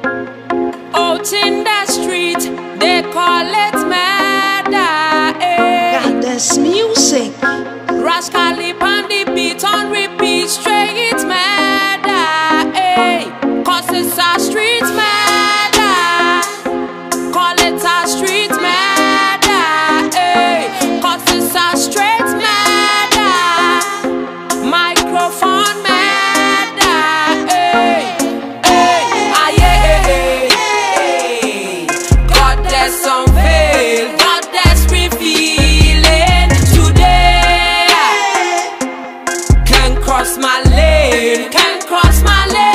Out in the street, they call it murder. Got this music. Rash Kali on the beat on repeat, straight murder. Cause it's a street murder. Call it a street murder. Cause it's a straight murder. Microphone murder. Cross my lane, can't cross my lane.